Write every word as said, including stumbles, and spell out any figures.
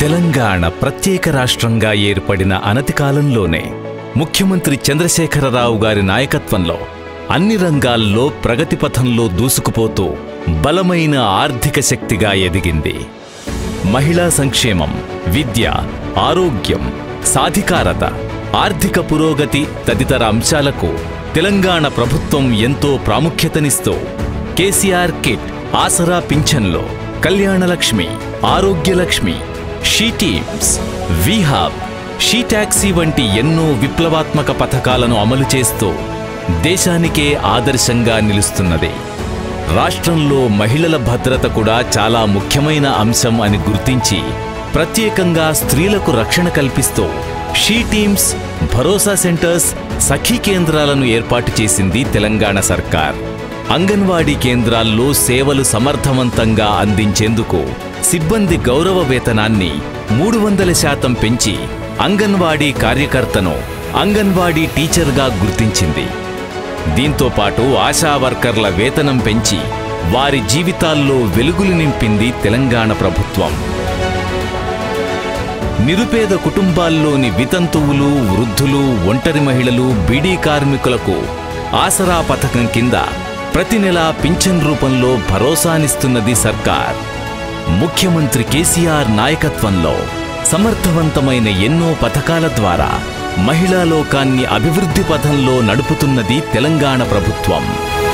తెలంగాణ ప్రత్యేక రాష్ట్రంగా ఏర్పడిన అనతి కాలంలోనే ముఖ్యమంత్రి చంద్రశేఖరరావు గారి నాయకత్వంలో అన్ని రంగాల్లో ప్రగతి పథంలో దూసుకుపోతూ బలమైన ఆర్థిక శక్తిగా ఎదిగింది. మహిళా సంక్షేమం, విద్య, ఆరోగ్యం, సాధికారత, ఆర్థిక పురోగతి తదితర అంశాలకు తెలంగాణ ప్రభుత్వం ఎంతో ప్రాముఖ్యతనిస్తూ కేసీఆర్ కిట్, ఆసరా పింఛన్లో, Kalyanalakshmi, Arogyalakshmi, she teams, We Hub, she taxi వంటి ఎన్నో విప్లవాత్మక పథకాలను అమలు చేస్తూ దేశానికే ఆదర్శంగా నిలుస్తున్నది. రాష్ట్రంలో మహిళల భద్రత కూడా చాలా ముఖ్యమైన అంశం అని గుర్తించి ప్రత్యేకంగా స్త్రీలకు రక్షణ కల్పిస్తూ she teams, Bharosa centres, Sakhi కేంద్రాలను ఏర్పాటు చేసింది తెలంగాణ సర్కార్. అంగన్వాడీ కేంద్రాల్లో సేవలు సమర్థవంతంగా అందించేందుకు సిబ్బంది గౌరవ వేతనాన్ని మూడు వందల శాతం పెంచి అంగన్వాడీ కార్యకర్తను అంగన్వాడీ టీచర్గా గుర్తించింది. దీంతో పాటు ఆశా వర్కర్ల వేతనం పెంచి వారి జీవితాల్లో వెలుగులు నింపింది తెలంగాణ ప్రభుత్వం. నిరుపేద కుటుంబాల్లోని వితంతువులు, వృద్ధులు, ఒంటరి మహిళలు, బీడీ కార్మికులకు ఆసరా పథకం కింద ప్రతి నెలా పింఛన్ రూపంలో భరోసానిస్తున్నది సర్కార్. ముఖ్యమంత్రి కేసీఆర్ నాయకత్వంలో సమర్థవంతమైన ఎన్నో పథకాల ద్వారా మహిళా లోకాన్ని అభివృద్ధి పథంలో నడుపుతున్నది తెలంగాణ ప్రభుత్వం.